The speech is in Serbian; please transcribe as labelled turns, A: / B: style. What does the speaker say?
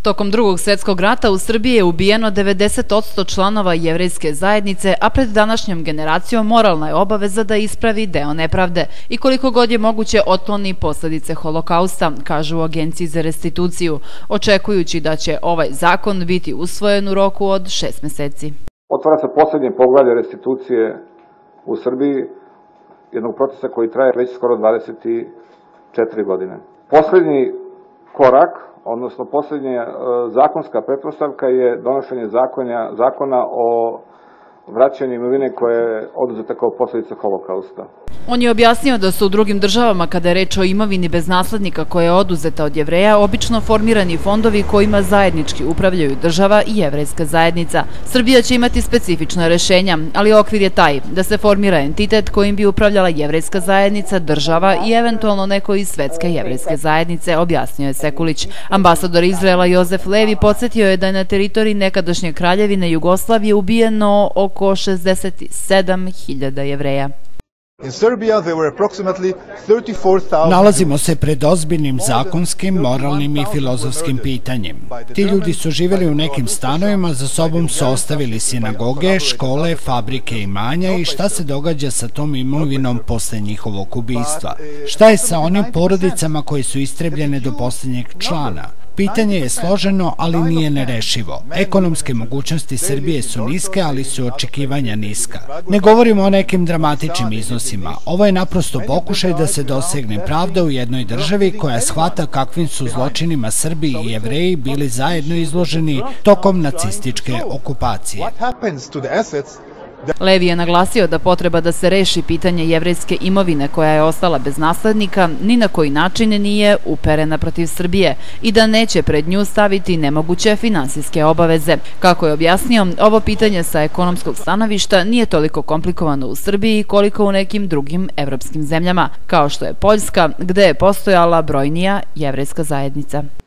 A: Tokom Drugog svjetskog rata u Srbiji je ubijeno 90% članova jevrejske zajednice, a pred današnjom generacijom moralna je obaveza da ispravi deo nepravde i koliko god je moguće otkloni posljedice holokausta, kažu u Agenciji za restituciju, očekujući da će ovaj zakon biti usvojen u roku od 6 meseci.
B: Otvara se poslednje poglavlje restitucije u Srbiji, jednog procesa koji traje već skoro 24 godine. Poslednji korak, odnosno poslednja zakonska pretpostavka je donošenje zakona o vraćanju imovine koja je oduzeta kao posljedica holokausta.
A: On je objasnio da su u drugim državama, kada je reč o imovini bez naslednika koja je oduzeta od Jevreja, obično formirani fondovi kojima zajednički upravljaju država i jevrejska zajednica. Srbija će imati specifična rešenja, ali okvir je taj da se formira entitet kojim bi upravljala jevrejska zajednica, država i eventualno neko iz Svetske jevrejske zajednice, objasnio je Sekulić. Ambasador Izraela Jozef Levi podsjetio je da je na teritoriji nekadašnje Kraljevine Jugoslavije ubijeno oko 67.000 Jevreja.
C: Nalazimo se pred ozbiljnim zakonskim, moralnim i filozofskim pitanjem. Ti ljudi su živjeli u nekim stanovima, za sobom su ostavili sinagoge, škole, fabrike, imanja i šta se događa sa tom imovinom posle njihovog ubistva? Šta je sa onim porodicama koje su istrebljene do posljednjeg člana? Pitanje je složeno, ali nije nerešivo. Ekonomske mogućnosti Srbije su niske, ali su očekivanja niska. Ne govorimo o nekim dramatičnim iznosima. Ovo je naprosto pokušaj da se dosegne pravda u jednoj državi koja shvata kakvim su zločinima Srbi i Jevreji bili zajedno izloženi tokom nacističke okupacije.
A: Levi je naglasio da potreba da se reši pitanje jevrejske imovine koja je ostala bez naslednika ni na koji način nije uperena protiv Srbije i da neće pred nju staviti nemoguće finansijske obaveze. Kako je objasnio, ovo pitanje sa ekonomskog stanovišta nije toliko komplikovano u Srbiji koliko u nekim drugim evropskim zemljama, kao što je Poljska, gde je postojala brojnija jevrejska zajednica.